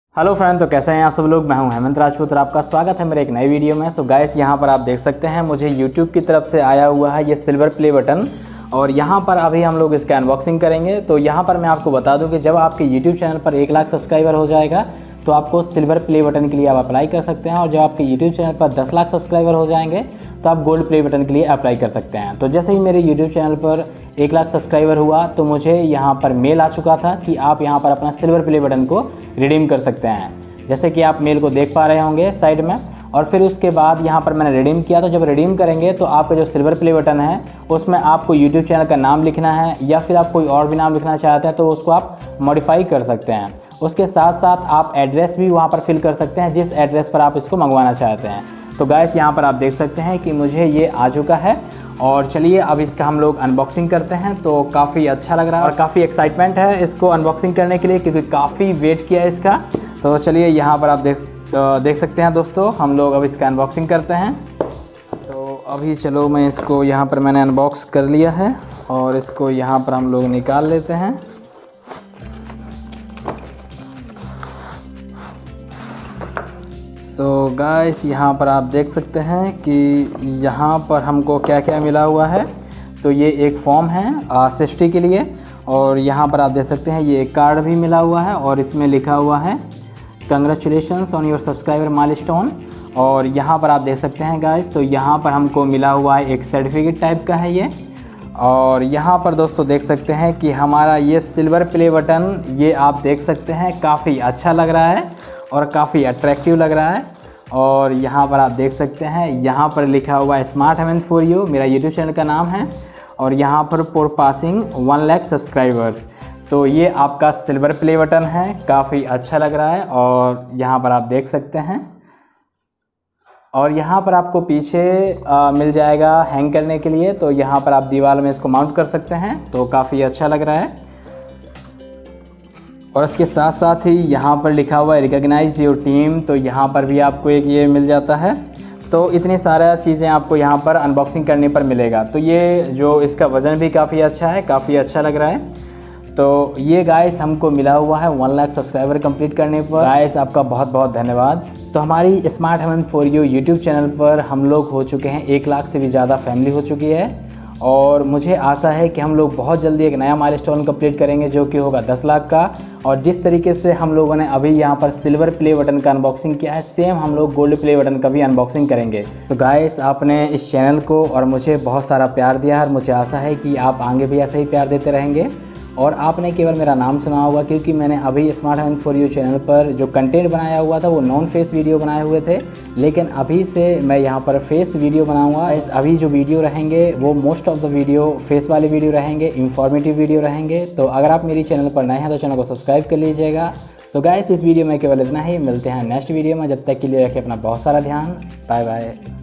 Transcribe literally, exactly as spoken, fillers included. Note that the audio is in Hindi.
हेलो फ्रेंड, तो कैसे हैं आप सब लोग। मैं हूं हेमंत राजपूत और आपका स्वागत है मेरे एक नई वीडियो में। सो गाइस, यहां पर आप देख सकते हैं मुझे यूट्यूब की तरफ से आया हुआ है ये सिल्वर प्ले बटन, और यहां पर अभी हम लोग इसका अनबॉक्सिंग करेंगे। तो यहां पर मैं आपको बता दूं कि जब आपके यूट्यूब चैनल पर एक लाख सब्सक्राइबर हो जाएगा तो आपको सिल्वर प्ले बटन के लिए आप अप्लाई कर सकते हैं, और जब आपके यूट्यूब चैनल पर दस लाख सब्सक्राइबर हो जाएंगे तो आप गोल्ड प्ले बटन के लिए अप्लाई कर सकते हैं। तो जैसे ही मेरे यूट्यूब चैनल पर एक लाख सब्सक्राइबर हुआ तो मुझे यहाँ पर मेल आ चुका था कि आप यहाँ पर अपना सिल्वर प्ले बटन को रिडीम कर सकते हैं, जैसे कि आप मेल को देख पा रहे होंगे साइड में। और फिर उसके बाद यहाँ पर मैंने रिडीम किया। तो जब रिडीम करेंगे तो आपका जो सिल्वर प्ले बटन है उसमें आपको यूट्यूब चैनल का नाम लिखना है, या फिर आप कोई और भी नाम लिखना चाहते हैं तो उसको आप मॉडिफाई कर सकते हैं। उसके साथ साथ आप एड्रेस भी वहाँ पर फिल कर सकते हैं जिस एड्रेस पर आप इसको मंगवाना चाहते हैं। तो गाइस, यहाँ पर आप देख सकते हैं कि मुझे ये आ चुका है, और चलिए अब इसका हम लोग अनबॉक्सिंग करते हैं। तो काफ़ी अच्छा लग रहा है और काफ़ी एक्साइटमेंट है इसको अनबॉक्सिंग करने के लिए, क्योंकि काफ़ी वेट किया है इसका। तो चलिए यहाँ पर आप देख देख सकते हैं दोस्तों, हम लोग अब इसका अनबॉक्सिंग करते हैं। तो अभी चलो मैं इसको यहाँ पर मैंने अनबॉक्स कर लिया है, और इसको यहाँ पर हम लोग निकाल लेते हैं। सो so गाइस, यहाँ पर आप देख सकते हैं कि यहाँ पर हमको क्या क्या मिला हुआ है। तो ये एक फॉर्म है सृष्टि के लिए, और यहाँ पर आप देख सकते हैं ये एक कार्ड भी मिला हुआ है, और इसमें लिखा हुआ है congratulations on your subscriber milestone. और यहाँ पर आप देख सकते हैं गाइस, तो यहाँ पर हमको मिला हुआ है एक सर्टिफिकेट टाइप का है ये। और यहाँ पर दोस्तों देख सकते हैं कि हमारा ये सिल्वर प्ले बटन, ये आप देख सकते हैं काफ़ी अच्छा लग रहा है और काफ़ी अट्रैक्टिव लग रहा है। और यहाँ पर आप देख सकते हैं यहाँ पर लिखा हुआ है स्मार्ट हेमंत फॉर यू, मेरा यूट्यूब चैनल का नाम है, और यहाँ पर for passing one lakh subscribers. तो ये आपका सिल्वर प्ले बटन है, काफ़ी अच्छा लग रहा है, और यहाँ पर आप देख सकते हैं। और यहाँ पर आपको पीछे आ, मिल जाएगा हैंग करने के लिए, तो यहाँ पर आप दीवार में इसको माउंट कर सकते हैं। तो काफ़ी अच्छा लग रहा है। और इसके साथ साथ ही यहाँ पर लिखा हुआ है रिकॉग्नाइज योर टीम, तो यहाँ पर भी आपको एक ये मिल जाता है। तो इतनी सारा चीज़ें आपको यहाँ पर अनबॉक्सिंग करने पर मिलेगा। तो ये जो इसका वज़न भी काफ़ी अच्छा है, काफ़ी अच्छा लग रहा है। तो ये गाइस हमको मिला हुआ है वन लाख सब्सक्राइबर कंप्लीट करने पर। गाइस, आपका बहुत बहुत धन्यवाद। तो हमारी smart Hemant for you YouTube channel पर हम लोग हो चुके हैं एक लाख से भी ज़्यादा फैमिली हो चुकी है, और मुझे आशा है कि हम लोग बहुत जल्दी एक नया माइलस्टोन कंप्लीट करेंगे जो कि होगा दस लाख का। और जिस तरीके से हम लोगों ने अभी यहाँ पर सिल्वर प्ले बटन का अनबॉक्सिंग किया है, सेम हम लोग गोल्ड प्ले बटन का भी अनबॉक्सिंग करेंगे। तो गाइस, आपने इस चैनल को और मुझे बहुत सारा प्यार दिया है, और मुझे आशा है कि आप आगे भी ऐसे ही प्यार देते रहेंगे। और आपने केवल मेरा नाम सुना होगा, क्योंकि मैंने अभी smart Hemant for you channel पर जो कंटेंट बनाया हुआ था वो नॉन फेस वीडियो बनाए हुए थे, लेकिन अभी से मैं यहाँ पर फेस वीडियो बनाऊंगा। इस अभी जो वीडियो रहेंगे वो most of the video face वाले वीडियो रहेंगे, इंफॉर्मेटिव वीडियो रहेंगे। तो अगर आप मेरी चैनल पर नए हैं तो चैनल को सब्सक्राइब कर लीजिएगा। सो गाइस, इस वीडियो में केवल इतना ही। मिलते हैं नेक्स्ट वीडियो में, जब तक के लिए रखें अपना बहुत सारा ध्यान। Bye bye.